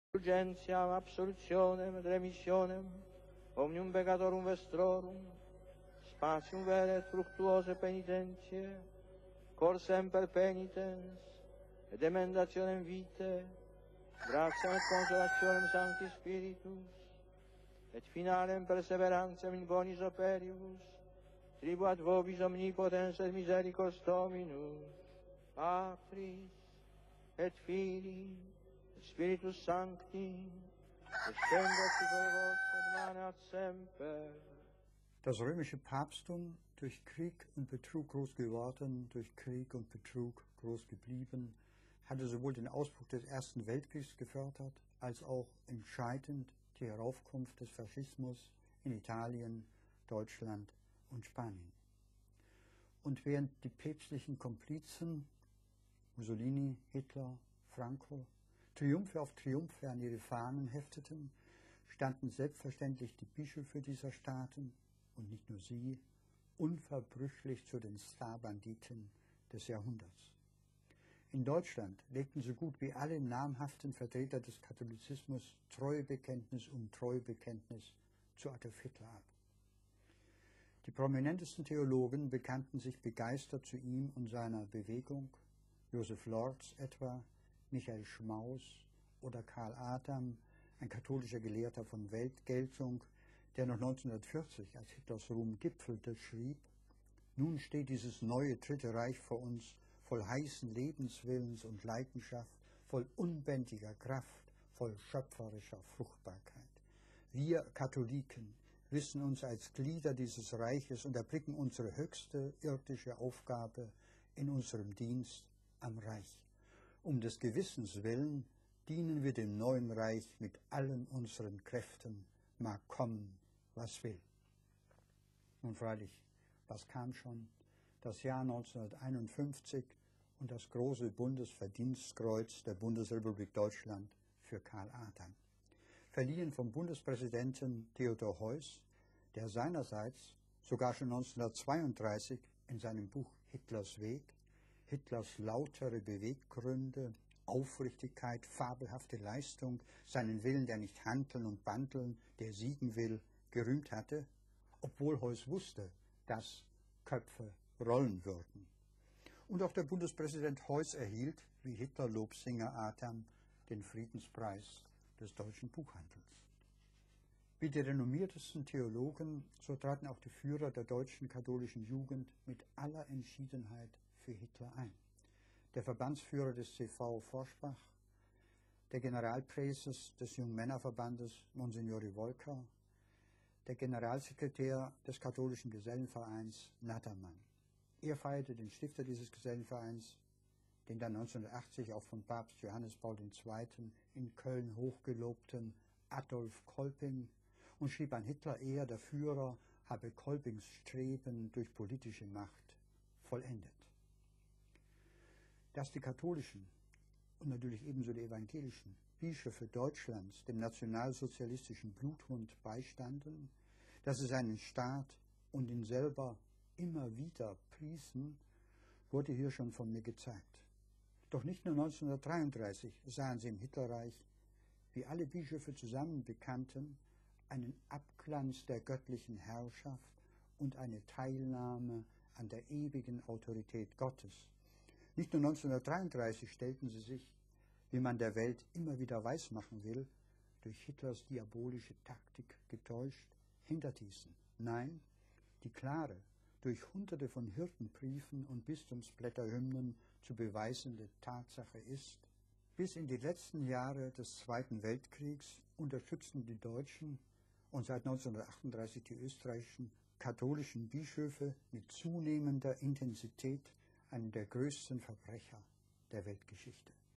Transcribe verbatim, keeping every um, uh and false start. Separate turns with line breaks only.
Urgentiam absolutionem et remissionem omnium peccatorum vestrorum, spatium vere et fructuose penitentiae, cor semper penitens, et emendationem vitae, gratiam et consolationem Sancti Spiritus, et finalem perseverantiam in bonis operibus, tribuat vobis omnipotens et misericors Dominus, Patris, et Filii, et Spiritus Sancti, descendat super vos et maneat semper.
Das römische Papsttum, durch Krieg und Betrug groß geworden, durch Krieg und Betrug groß geblieben, hatte sowohl den Ausbruch des Ersten Weltkriegs gefördert, als auch entscheidend die Heraufkunft des Faschismus in Italien, Deutschland und Spanien. Und während die päpstlichen Komplizen, Mussolini, Hitler, Franco, Triumphe auf Triumphe an ihre Fahnen hefteten, standen selbstverständlich die Bischöfe dieser Staaten, und nicht nur sie, unverbrüchlich zu den Starbanditen des Jahrhunderts. In Deutschland legten so gut wie alle namhaften Vertreter des Katholizismus Treuebekenntnis um Treuebekenntnis zu Adolf Hitler ab. Die prominentesten Theologen bekannten sich begeistert zu ihm und seiner Bewegung, Joseph Lorz etwa, Michael Schmaus oder Karl Adam, ein katholischer Gelehrter von Weltgeltung, der noch neunzehnhundertvierzig, als Hitlers Ruhm gipfelte, schrieb: Nun steht dieses neue Dritte Reich vor uns, voll heißen Lebenswillens und Leidenschaft, voll unbändiger Kraft, voll schöpferischer Fruchtbarkeit. Wir Katholiken wissen uns als Glieder dieses Reiches und erblicken unsere höchste irdische Aufgabe in unserem Dienst am Reich. Um des Gewissens willen dienen wir dem neuen Reich mit allen unseren Kräften, mag kommen, was will. Nun freilich, was kam schon? Das Jahr neunzehnhunderteinundfünfzig und das große Bundesverdienstkreuz der Bundesrepublik Deutschland für Karl Adam, verliehen vom Bundespräsidenten Theodor Heuss, der seinerseits sogar schon neunzehnhundertzweiunddreißig in seinem Buch Hitlers Weg, Hitlers lautere Beweggründe, Aufrichtigkeit, fabelhafte Leistung, seinen Willen, der nicht handeln und bandeln, der siegen will, gerühmt hatte, obwohl Heuss wusste, dass Köpfe rollen würden. Und auch der Bundespräsident Heuss erhielt, wie Hitler-Lobsinger Adam, den Friedenspreis des deutschen Buchhandels. Wie die renommiertesten Theologen, so traten auch die Führer der deutschen katholischen Jugend mit aller Entschiedenheit für Hitler ein. Der Verbandsführer des C V Forschbach, der Generalpräses des Jungmännerverbandes Monsignori Wolker, der Generalsekretär des katholischen Gesellenvereins Nattermann. Er feierte den Stifter dieses Gesellenvereins, den dann neunzehnhundertachtzig auch von Papst Johannes Paul der Zweite in Köln hochgelobten Adolf Kolping, und schrieb an Hitler, er, der Führer, habe Kolpings Streben durch politische Macht vollendet. Dass die katholischen und natürlich ebenso die evangelischen Bischöfe Deutschlands dem nationalsozialistischen Bluthund beistanden, dass sie seinen Staat und ihn selber immer wieder priesen, wurde hier schon von mir gezeigt. Doch nicht nur neunzehnhundertdreiunddreißig sahen sie im Hitlerreich, wie alle Bischöfe zusammen bekannten, einen Abglanz der göttlichen Herrschaft und eine Teilnahme an der ewigen Autorität Gottes. Nicht nur neunzehnhundertdreiunddreißig stellten sie sich, wie man der Welt immer wieder weismachen will, durch Hitlers diabolische Taktik getäuscht, hinter diesen. Nein, die klare, durch hunderte von Hirtenbriefen und Bistumsblätterhymnen zu beweisende Tatsache ist: Bis in die letzten Jahre des Zweiten Weltkriegs unterstützten die Deutschen und seit neunzehnhundertachtunddreißig die österreichischen katholischen Bischöfe mit zunehmender Intensität einen der größten Verbrecher der Weltgeschichte.